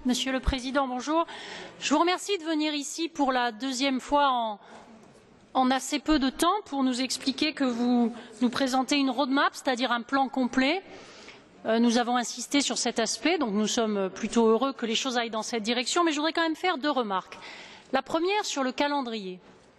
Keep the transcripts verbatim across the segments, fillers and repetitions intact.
Monsieur le Président, bonjour. Je vous remercie de venir ici pour la deuxième fois en, en assez peu de temps pour nous expliquer que vous nous présentez une roadmap, c'est-à-dire un plan complet. Euh, nous avons insisté sur cet aspect, donc nous sommes plutôt heureux que les choses aillent dans cette direction, mais je voudrais quand même faire deux remarques. La première sur le calendrier.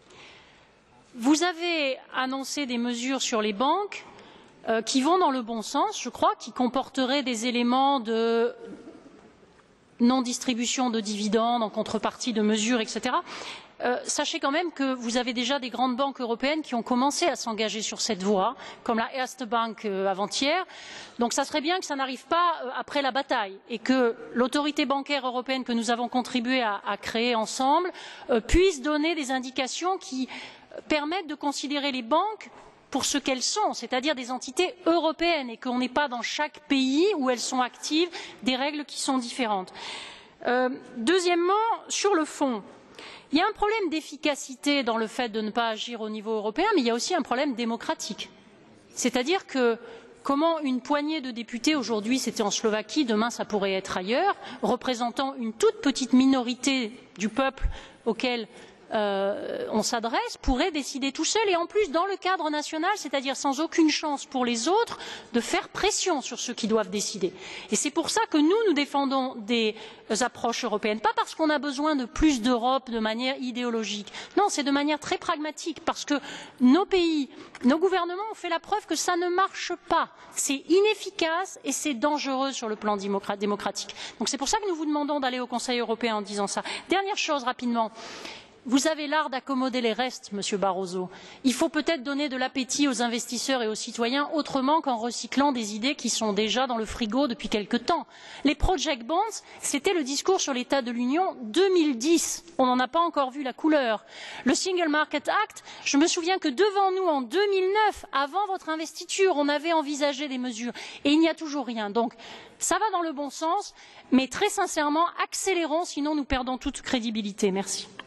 Vous avez annoncé des mesures sur les banques euh, qui vont dans le bon sens, je crois, qui comporteraient des éléments de non-distribution de dividendes en contrepartie de mesures, et cetera. Euh, sachez quand même que vous avez déjà des grandes banques européennes qui ont commencé à s'engager sur cette voie, comme la Erste Bank euh, avant-hier. Donc ça serait bien que ça n'arrive pas euh, après la bataille et que l'autorité bancaire européenne que nous avons contribué à, à créer ensemble euh, puisse donner des indications qui permettent de considérer les banques pour ce qu'elles sont, c'est-à-dire des entités européennes et qu'on n'ait pas dans chaque pays où elles sont actives des règles qui sont différentes. Euh, deuxièmement, sur le fond, il y a un problème d'efficacité dans le fait de ne pas agir au niveau européen, mais il y a aussi un problème démocratique. C'est-à-dire que comment une poignée de députés, aujourd'hui c'était en Slovaquie, demain ça pourrait être ailleurs, représentant une toute petite minorité du peuple auquel Euh, on s'adresse, pourrait décider tout seul et en plus dans le cadre national, c'est-à-dire sans aucune chance pour les autres de faire pression sur ceux qui doivent décider. Et c'est pour ça que nous, nous défendons des approches européennes, pas parce qu'on a besoin de plus d'Europe de manière idéologique, non, c'est de manière très pragmatique, parce que nos pays, nos gouvernements ont fait la preuve que ça ne marche pas, c'est inefficace et c'est dangereux sur le plan démocratique. Donc c'est pour ça que nous vous demandons d'aller au Conseil européen en disant ça. Dernière chose rapidement. Vous avez l'art d'accommoder les restes, Monsieur Barroso. Il faut peut-être donner de l'appétit aux investisseurs et aux citoyens autrement qu'en recyclant des idées qui sont déjà dans le frigo depuis quelque temps. Les project bonds, c'était le discours sur l'état de l'Union deux mille dix. On n'en a pas encore vu la couleur. Le Single Market Act, je me souviens que devant nous, en deux mille neuf, avant votre investiture, on avait envisagé des mesures. Et il n'y a toujours rien. Donc, ça va dans le bon sens, mais très sincèrement, accélérons, sinon nous perdons toute crédibilité. Merci.